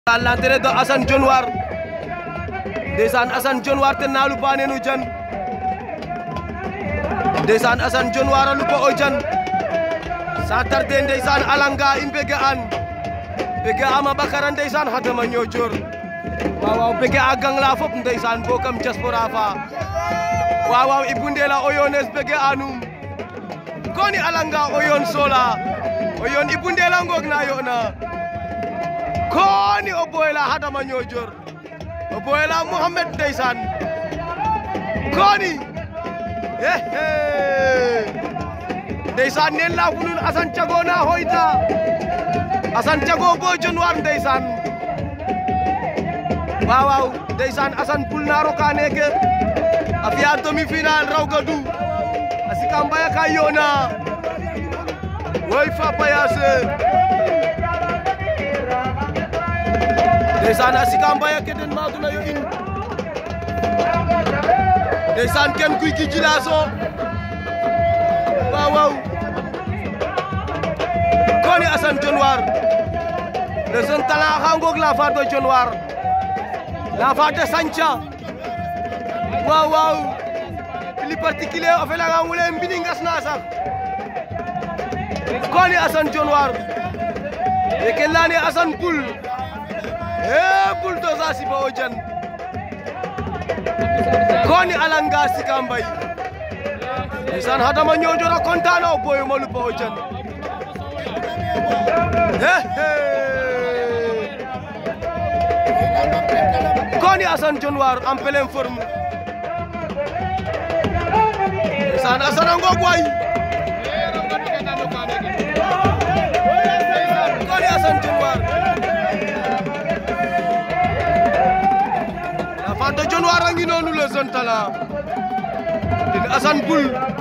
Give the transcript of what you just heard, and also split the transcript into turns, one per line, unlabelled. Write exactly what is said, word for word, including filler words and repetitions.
à l'entrée de Assane Dionewar ndeysaan Assane Dionewar ten na lupa nenu jan ndeysaan Assane Dionewar a lupa o jan sa tarde ndeysaan alanga i mbege an bege ama bakara ndeysaan xadama ñoojor waaw waaw bege a gang la fop ndeysaan bo kam diaspora fa waaw waaw Ibou Ndela o yones bege anum koni alanga o yon sola o yon Ibou Ndela ngog na yona koni o boyla hadama ñoojor o boyla Mohamed ndeysaan koni hehe ndeysaan nen la funun Assane Thiago na hoyta Assane Thiago bo Dionewar ndeysaan waaw waaw ndeysaan Assane pul na roka neke a fiya demi final raw gadu a sika mbaya ka yona woy fa payase ndeysaan a sika mbaya ke den maguna yo in ndeysaan ken kuy ki jilaso waaw waaw koni Assane Dionewar le jeune talent xa ngoog la fa de Dionewar la fa de Santhia waaw waaw plus particulier o felanga ngule mbini ngas na sax koni Assane Dionewar e ke lani Assane Poul e Poul dosa siba o jan koni alanga sika mbay ndeysaan hadama ñoojor a kontaan o boy mo lupa o jan koni Assane Dionewar en pleine forme ndeysaan Assane ngog way koni Assane Dionewar la fa de Dionewar a ngi noonu le jeune talent din Assane Poul